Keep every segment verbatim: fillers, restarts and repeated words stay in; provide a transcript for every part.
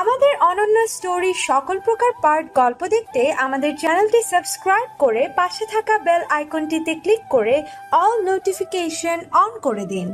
আমাদের অনন্য স্টোরি সকল প্রকার পার্ট গল্প দেখতে আমাদের চ্যানেলটি সাবস্ক্রাইব করে পাশে থাকা বেল আইকনটিতে ক্লিক করে অল নোটিফিকেশন অন করে দিন।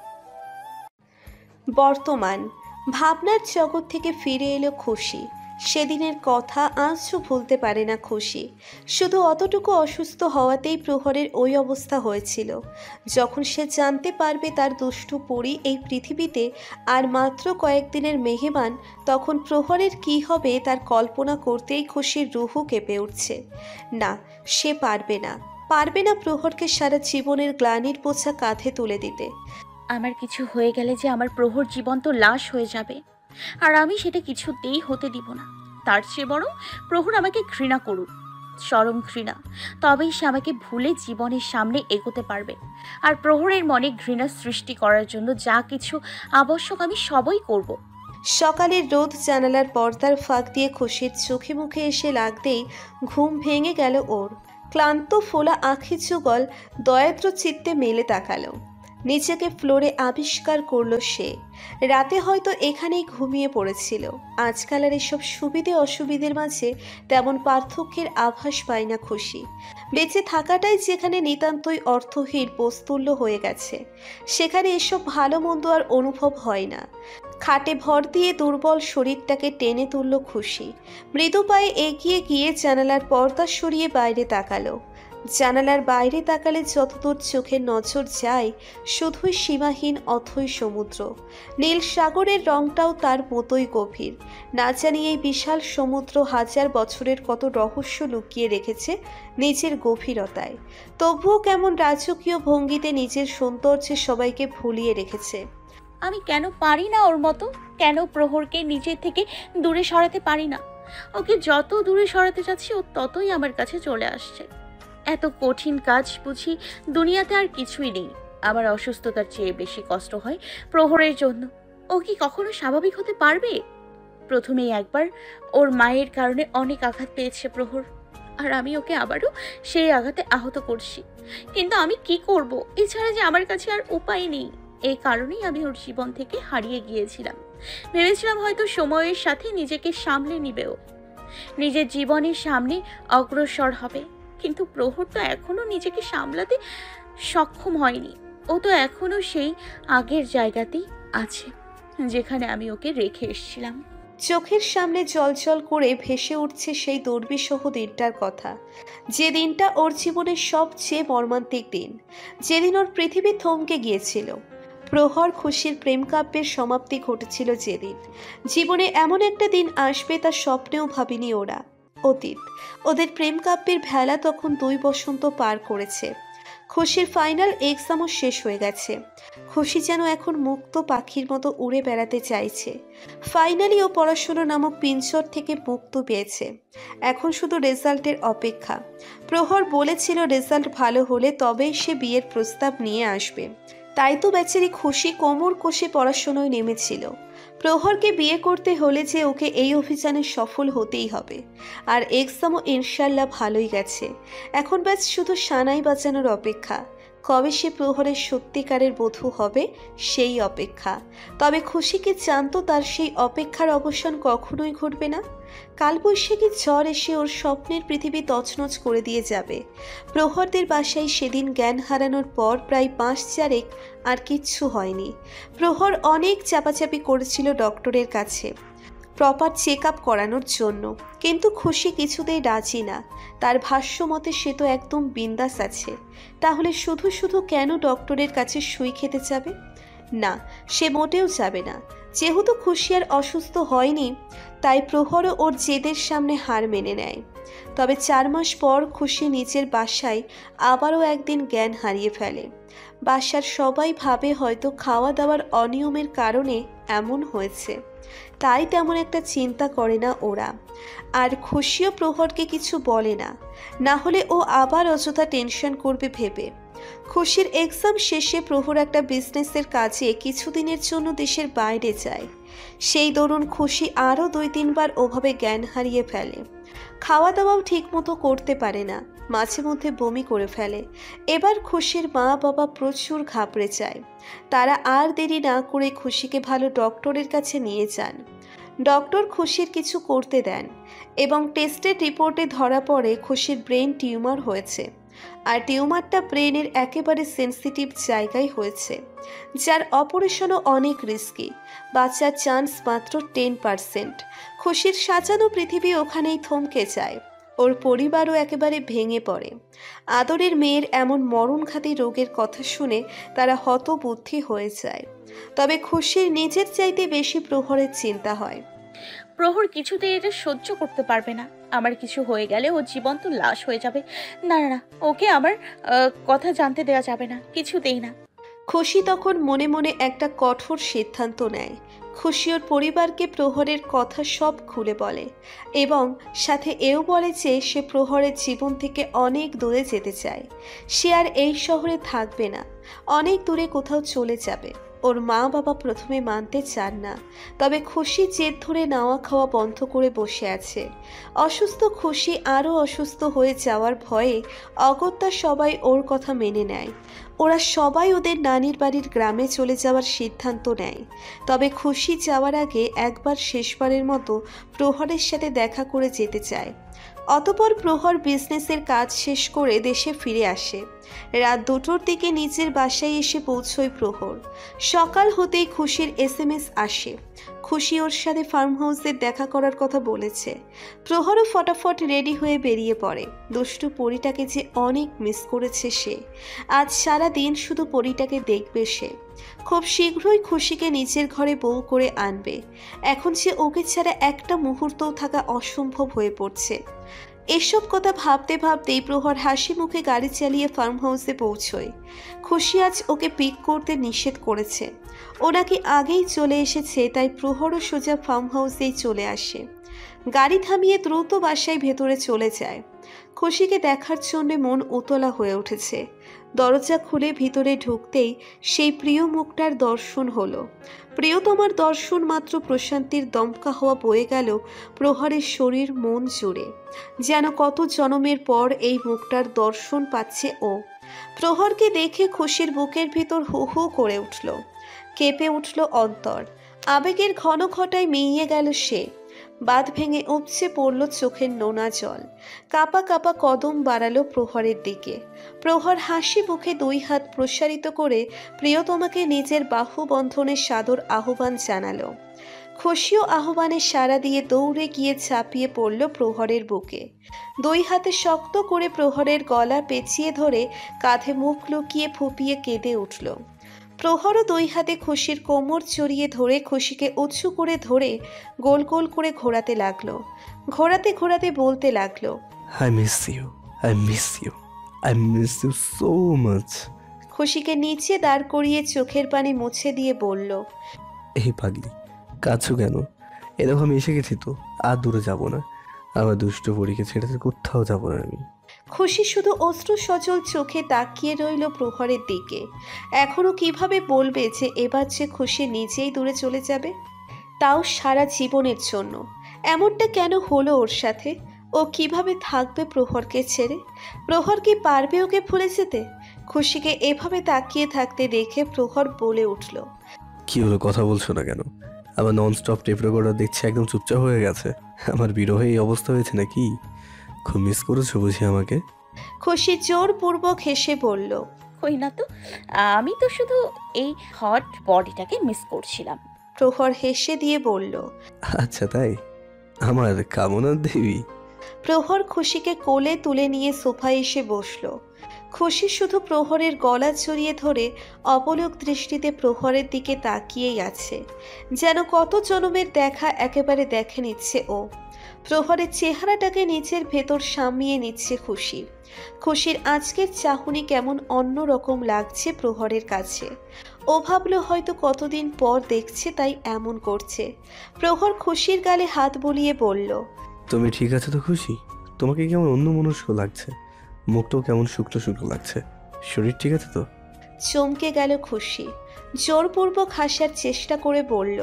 বর্তমান ভাবনার জগৎ থেকে ফিরে এলো খুশি। সেদিনের কথা আজও ভুলতে পারে না খুশি। শুধু অতটুকু অসুস্থ হওয়াতেই প্রহরের ওই অবস্থা হয়েছিল। যখন সে জানতে পারবে তার দুষ্টু পরী এই পৃথিবীতে আর মাত্র কয়েকদিনের মেহমান, তখন প্রহরের কি হবে তার কল্পনা করতেই খুশির রুহু কেঁপে উঠছে। না, সে পারবে না, পারবে না প্রহরকে সারা জীবনের গ্লানির বোঝা কাঁধে তুলে দিতে। আমার কিছু হয়ে গেলে যে আমার প্রহর জীবন্ত লাশ হয়ে যাবে, আর আমি সেটা কিছুতেই হতে দিব না। তার চেয়ে বরং প্রহর আমাকে ঘৃণা করুক, চরম ঘৃণা, তবেই সে আমাকে ভুলে জীবনের সামনে এগোতে পারবে। আর প্রহরের মনে ঘৃণা সৃষ্টি করার জন্য যা কিছু আবশ্যক আমি সবই করব। সকালের রোদ জানালার পর্দার ফাঁক দিয়ে খুশির চোখে মুখে এসে লাগতেই ঘুম ভেঙে গেল ওর। ক্লান্ত ফোলা আঁখি যুগল দয়াদ্র চিত্তে মেলে তাকালো। নিজেকে ফ্লোরে আবিষ্কার করলো সে। রাতে হয়তো এখানেই ঘুমিয়ে পড়েছিল। আজকাল আর এসব সুবিধে অসুবিধের মাঝে তেমন পার্থক্যের আভাস পায় না খুশি। বেঁচে থাকাটাই যেখানে নিতান্তই অর্থহীন বস্তুল্য হয়ে গেছে, সেখানে এসব ভালো মন্দ আর অনুভব হয় না। খাটে ভর দিয়ে দুর্বল শরীরটাকে টেনে তুলল খুশি। মৃদু পায়ে এগিয়ে গিয়ে জানালার পর্দা সরিয়ে বাইরে তাকালো। জানালার বাইরে তাকালে যতদূর চোখের নজর যায় শুধুই সীমাহীন অথৈ সমুদ্র। নীল সাগরের রংটাও তার মতোই গভীর। না জানি এই বিশাল সমুদ্র হাজার বছরের কত রহস্য লুকিয়ে রেখেছে নিজের গভীরতায়। তবুও কেমন রাজকীয় ভঙ্গিতে নিজের সৌন্দর্যে সবাইকে ভুলিয়ে রেখেছে। আমি কেন পারি না ওর মতো? কেন প্রহরকে নিজের থেকে দূরে সরাতে পারি না? ওকে যত দূরে সরাতে চাচ্ছি ও ততই আমার কাছে চলে আসছে। এত কঠিন কাজ বুঝি দুনিয়াতে আর কিছুই নেই। আমার অসুস্থতার চেয়ে বেশি কষ্ট হয় প্রহরের জন্য। ও কি কখনো স্বাভাবিক হতে পারবে? প্রথমেই একবার ওর মায়ের কারণে অনেক আঘাত পেয়েছে প্রহর, আর আমি ওকে আবারও সেই আঘাতে আহত করছি। কিন্তু আমি কি করব? এছাড়া যে আমার কাছে আর উপায় নেই। এই কারণেই আমি ওর জীবন থেকে হারিয়ে গিয়েছিলাম। ভেবেছিলাম হয়তো সময়ের সাথে নিজেকে সামলে নিবেও, নিজের জীবনের সামনে অগ্রসর হবে। কিন্তু প্রহর তো এখনো নিজেকে সামলাতে সক্ষম হয়নি। ও তো এখনো সেই আগের জায়গাতেই আছে যেখানে আমি ওকে রেখে এসেছিলাম। চোখের সামনে জলজল করে ভেসে উঠছে সেই দুর্বিষহ দিনটার কথা, যে দিনটা ওর জীবনের সবচেয়ে মর্মান্তিক দিন, যেদিন ওর পৃথিবী থমকে গিয়েছিল। প্রহর খুশির প্রেম কাব্যের সমাপ্তি ঘটেছিল যেদিন। জীবনে এমন একটা দিন আসবে তা স্বপ্নেও ভাবিনি ওরা। অতীত, ওদের প্রেম কাব্যের ভেলা তখন দুই বসন্ত পার করেছে। খুশির ফাইনাল এক্সামও শেষ হয়ে গেছে। খুশি যেন এখন মুক্ত পাখির মতো উড়ে বেড়াতে চাইছে। ফাইনালি ও পড়াশোনা নামক পিঞ্জর থেকে মুক্তি পেয়েছে। এখন শুধু রেজাল্টের অপেক্ষা। প্রহর বলেছিল রেজাল্ট ভালো হলে তবেই সে বিয়ের প্রস্তাব নিয়ে আসবে। তাই তো বেচারি খুশি কোমর কষে পড়াশোনায় নেমেছিল। প্রহরকে বিয়ে করতে হলে যে ওকে এই অভিযানে সফল হতেই হবে। আর এক্সামও ইনশাল্লাহ ভালোই গেছে। এখন ব্যাস শুধু সানাই বাজানোর অপেক্ষা। কবে সে প্রহরের সত্যিকারের বধূ হবে সেই অপেক্ষা। তবে খুশি কি জানতো তার সেই অপেক্ষার অবসান কখনোই ঘটবে না। কালবৈশাখী ঝড় এসে ওর স্বপ্নের পৃথিবী তছনছ করে দিয়ে যাবে। প্রহরদের বাসায় সেদিন জ্ঞান হারানোর পর প্রায় মাস চারেক আর কিচ্ছু হয়নি। প্রহর অনেক চাপাচাপি করেছিল ডক্টরের কাছে প্রপার চেক আপ করানোর জন্য, কিন্তু খুশি কিছুতেই রাজি না। তার ভাষ্য মতে সে তো একদম বিন্দাস আছে। তাহলে শুধু শুধু কেন ডক্টরের কাছে সুই খেতে যাবে? না, সে মোটেও যাবে না। যেহেতু খুশি আর অসুস্থ হয়নি, তাই প্রহরও ওর জেদের সামনে হার মেনে নেয়। তবে চার মাস পর খুশি নিজের বাসায় আবারও একদিন জ্ঞান হারিয়ে ফেলে। বাসার সবাই ভাবে হয়তো খাওয়া দাওয়ার অনিয়মের কারণে এমন হয়েছে, তাই তেমন একটা চিন্তা করে না ওরা। আর খুশিও প্রহরকে কিছু বলে না, না হলে ও আবার অযথা টেনশন করবে ভেবে। খুশির এক্সাম শেষে প্রহর একটা বিজনেসের কাজে কিছুদিনের জন্য দেশের বাইরে যায়। সেই দরুন খুশি আরও দুই তিনবার ওভাবে জ্ঞান হারিয়ে ফেলে। খাওয়া দাওয়াও ঠিক মতো করতে পারে না, মাঝে মধ্যে বমি করে ফেলে। এবার খুশির মা বাবা প্রচুর ঘাবড়ে যায়। তারা আর দেরি না করে খুশিকে ভালো ডক্টরের কাছে নিয়ে যান। ডক্টর খুশির কিছু করতে দেন এবং টেস্টের রিপোর্টে ধরা পড়ে খুশির ব্রেন টিউমার হয়েছে। আর টিউমারটা ব্রেনের একেবারে সেন্সিটিভ জায়গায় হয়েছে, যার অপারেশনও অনেক রিস্কি। বাঁচার চান্স মাত্র টেন পার্সেন্ট। খুশির সাজানো পৃথিবী ওখানেই থমকে যায়। ওর পরিবারও একেবারে ভেঙে পড়ে। আদরের মেয়ের এমন মরণঘাতী রোগের কথা শুনে তারা হতবুদ্ধি হয়ে যায়। তবে খুশির নিজের চাইতে বেশি প্রহরের চিন্তা হয়। প্রহর কিছুতেই এটা সহ্য করতে পারবে না। আমার কিছু হয়ে গেলে ও জীবন্ত লাশ হয়ে যাবে। না না না, ওকে আমার আহ, কথা জানতে দেওয়া যাবে না, কিছুতেই না। খুশি তখন মনে মনে একটা কঠোর সিদ্ধান্ত নেয়। খুশি ওর পরিবারকে প্রহরের কথা সব খুলে বলে এবং সাথে এও বলে যে সে প্রহরের জীবন থেকে অনেক দূরে যেতে চায়। সে আর এই শহরে থাকবে না, অনেক দূরে কোথাও চলে যাবে। ওর মা বাবা প্রথমে মানতে চান না, তবে খুশি জেদ ধরে নাওয়া খাওয়া বন্ধ করে বসে আছে। অসুস্থ খুশি আরও অসুস্থ হয়ে যাওয়ার ভয়ে অগত্যা সবাই ওর কথা মেনে নেয়। ওরা সবাই ওদের নানির বাড়ির গ্রামে চলে যাওয়ার সিদ্ধান্ত নেয়। তবে খুশি যাওয়ার আগে একবার শেষবারের মতো প্রহরের সাথে দেখা করে যেতে চায়। অতপর প্রহর বিজনেসের কাজ শেষ করে দেশে ফিরে আসে। রাত দুটোর দিকে নিজের বাসায় এসে পৌঁছয় প্রহর। সকাল হতেই খুশির এস এম এস আসে। খুশি ওর সাথে ফার্ম হাউসে দেখা করার কথা বলেছে। প্রহরও ফটাফট রেডি হয়ে বেরিয়ে পড়ে। দুষ্টু পরীটাকে যে অনেক মিস করেছে সে। আজ সারা দিন শুধু পরীটাকে দেখবে সে। খুব শীঘ্রই খুশিকে নিজের ঘরে বউ করে আনবে। এখন যে ওকে ছাড়া একটা মুহূর্তও থাকা অসম্ভব হয়ে পড়ছে। এসব কথা ভাবতে ভাবতেই প্রহর হাসি মুখে গাড়ি চালিয়ে ফার্ম হাউসে পৌঁছয়। খুশি আজ ওকে পিক করতে নিষেধ করেছে। ও নাকি আগেই চলে এসেছে, তাই প্রহরও সোজা ফার্ম হাউসেই চলে আসে। গাড়ি থামিয়ে দ্রুত বাসায় ভেতরে চলে যায়। খুশিকে দেখার জন্য মন উতলা হয়ে উঠেছে। দরজা খুলে ভিতরে ঢুকতেই সেই প্রিয় মুখটার দর্শন হলো। প্রিয়তমার দর্শন মাত্র প্রশান্তির দমকা হওয়া বয়ে গেল প্রহরের শরীর মন জুড়ে। যেন কত জনমের পর এই মুখটার দর্শন পাচ্ছে ও। প্রহরকে দেখে খুশির বুকের ভিতর হু হু করে উঠল, কেঁপে উঠল অন্তর। আবেগের ঘন ঘটায় মিইয়ে গেল সে। বাঁধ ভেঙে উপচে পড়ল চোখের নোনা জল। কাপা কাপা কদম বাড়ালো প্রহরের দিকে। প্রহর হাসি মুখে দুই হাত প্রসারিত করে প্রিয়তমাকে নিজের বাহু বন্ধনের সাদর আহ্বান জানালো। খুশিও আহ্বানে সাড়া দিয়ে দৌড়ে গিয়ে ঝাঁপিয়ে পড়ল প্রহরের বুকে। দুই হাতে শক্ত করে প্রহরের গলা পেঁচিয়ে ধরে কাঁধে মুখ লুকিয়ে ফুপিয়ে কেঁদে উঠল। প্রহরও দুই হাতে খুশির কোমর জড়িয়ে ধরে খুশিকে উঁচু করে ধরে গোল গোল করে ঘোরাতে লাগলো। ঘোরাতে ঘোরাতে বলতে লাগলো, I miss you. I miss you. I miss you so much. খুশিকে নিচে দাঁড় করিয়ে চোখের পানি মুছে দিয়ে বলল, এই পাগলি, কাছো কেন? এরকম আমি এসে গেছি তো, আর দূরে যাব না। আমার দুষ্ট পরীকে ছেড়ে তো কোথাও যাব না আমি। খুশি শুধু অশ্রু সজল চোখে তাকিয়ে রইল প্রহরের দিকে। এখনো কিভাবে বলবে যে এবার যে খুশি নিজেই দূরে চলে যাবে, তাও সারা জীবনের জন্য। এমনটা কেন হলো ওর সাথে? ও কিভাবে থাকবে প্রহরকে ছেড়ে? প্রহর কি পারবে ওকে ভুলে যেতে? খুশিকে এভাবে তাকিয়ে থাকতে দেখে প্রহর বলে উঠল, কি হলো, কথা বলছো না কেন? আমার নন স্টপ টেপ রেকর্ডার দেখছি একদম চুপচাপ হয়ে গেছে। আমার বিরহে এই অবস্থা হয়েছে নাকি? খুব মিস করেছো বুঝি আমাকে? খুশি জোরপূর্বক হেসে বলল, কই না তো, আমি তো শুধু এই হট বডিটাকে মিস করছিলাম। প্রহর হেসে দিয়ে বলল, আচ্ছা তাই? আমার কামনার দেবী। প্রহর খুশিকে কোলে তুলে নিয়ে সোফায় এসে বসল। খুশি শুধু প্রহরের গলা জড়িয়ে ধরে অপলক দৃষ্টিতে প্রহরের দিকে তাকিয়েই আছে, যেন কত জনমের দেখা একেবারে দেখে নিচ্ছে ও। প্রহরের চেহারাটাকে নিচের ভেতর সামিয়ে নিচ্ছে খুশি। খুশির আজকের চাহনি কেমন অন্য রকম লাগছে প্রহরের কাছে। ও ভাবলো হয়তো কতদিন পর দেখছে তাই এমন করছে। প্রহর খুশির গালে হাত বুলিয়ে বলল, তুমি ঠিক আছে তো খুশি? তোমাকে কেমন অন্যমনস্ক লাগছে, মুখটাও কেমন শুকনো শুকনো লাগছে। শরীর ঠিক আছে তো? চমকে গেল খুশি। জোরপূর্বক হাসার চেষ্টা করে বলল,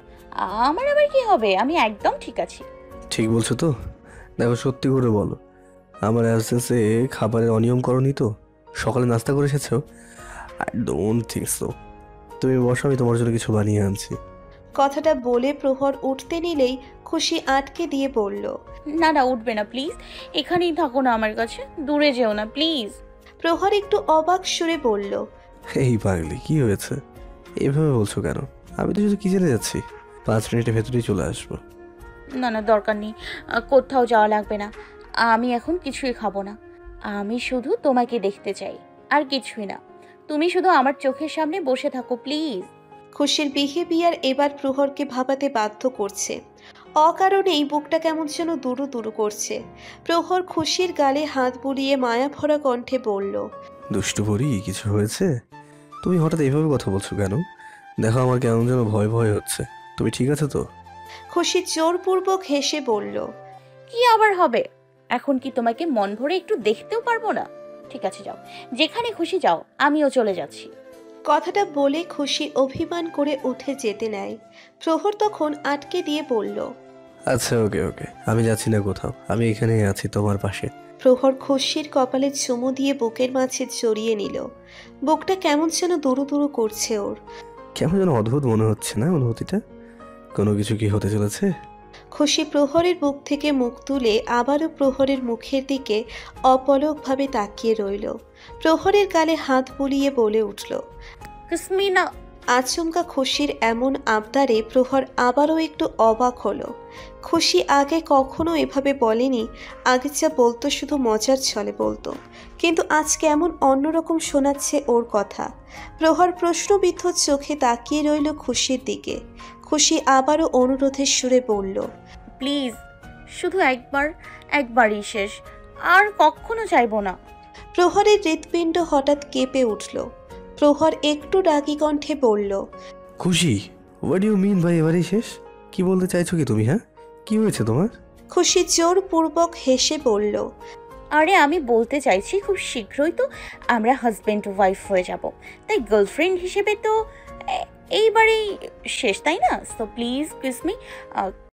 আমার আবার কি হবে, আমি একদম ঠিক আছি। ঠিক বলছো তো? দেখো সত্যি করে বলো, আমার অ্যাবসেন্সে খাবারের অনিয়ম করনি তো? সকালে নাস্তা করে এসেছো? I don't think so. তুমি বসো, আমি তোমার জন্য কিছু বানিয়ে আনছি। কথাটা বলে প্রহর উঠতে নিলেই খুশি আটকে দিয়ে বলল, না না, উঠবে না প্লিজ, এখানেই থাকো না আমার কাছে, দূরে যেও না প্লিজ। প্রহর একটু অবাক সুরে বলল, এই পাগলি, কি হয়েছে? এভাবে বলছো কেন? আমি তো শুধু কিচেনে যাচ্ছি, পাঁচ মিনিটের ভেতরেই চলে আসবো। না না, দরকার নেই, আহ, কোথাও যাওয়া লাগবে না। আমি এখন কিছুই খাবো না। আমি শুধু তোমাকে দেখতে চাই, আর কিছুই না। তুমি শুধু আমার চোখের সামনে বসে থাকো প্লিজ। খুশির বিহেভিয়ার এবার প্রহরকে ভাবাতে বাধ্য করছে। অকারণেই বুকটা কেমন যেন দুরু দুরু করছে। প্রহর খুশির গালে হাত বুলিয়ে মায়া ভরা কণ্ঠে বলল, দুষ্টু পরি, কিছু হয়েছে? তুমি হঠাৎ এইভাবে কথা বলছো কেন? দেখো, আমার কেমন যেন ভয় ভয় হচ্ছে। তুমি ঠিক আছে তো? খুশি জোরপূর্বক হেসে বলল, কি আবার হবে? এখন কি তোমাকে মন ভরে একটু দেখতেও পারবো না? ঠিক আছে, যাও, যেখানে খুশি যাও, আমিও চলে যাচ্ছি। কথাটা বলে খুশি অভিমান করে উঠে যেতে নেয়। প্রহর তখন আটকে দিয়ে বলল, আচ্ছা, ওকে ওকে, আমি যাচ্ছি না কোথাও, আমি এখানেই আছি তোমার পাশে। প্রহর খুশির কপালে চুমু দিয়ে বুকের মাঝে জড়িয়ে নিল। বুকটা কেমন যেন দুরু দুরু করছে ওর। কেমন যেন অদ্ভুত মনে হচ্ছে না অনুভূতিটা? কোনো কিছু কি হতে চলেছে? খুশি প্রহরের বুক থেকে মুখ তুলে আবারও প্রহরের মুখের দিকে অপলকভাবে তাকিয়ে রইল। প্রহরের গালে হাত বুলিয়ে বলে উঠল। কুসমিনা। আচমকা খুশির এমন আবদারে প্রহর আবারও একটু অবাক হলো। খুশি আগে কখনো এভাবে বলেনি। আগে যা বলতো শুধু মজার ছলে বলতো, কিন্তু আজ কেমন অন্যরকম শোনাচ্ছে ওর কথা। প্রহর প্রশ্নবিদ্ধ চোখে তাকিয়ে রইল খুশির দিকে। খুশি আবারও অনুরোধের সুরে বলল, প্লিজ, শুধু একবার, একবারই শেষ, আর কখনো চাইবো না। প্রহরের হৃৎপিণ্ড হঠাৎ কেঁপে উঠল। প্রহর একটু রাগী কণ্ঠে বলল, খুশি, হোয়াট ইউ মিন ভাই, এবারেই শেষ? কি বলতে চাইছো কি তুমি? হ্যাঁ, কি হয়েছে তোমার? খুশি জোরপূর্বক হেসে বলল, আরে আমি বলতে চাইছি, খুব শীঘ্রই তো আমরা হাজব্যান্ড ওয়াইফ হয়ে যাব, তাই গার্লফ্রেন্ড হিসেবে তো এ- এইবারেই শেষ, তাই না? So please kiss me,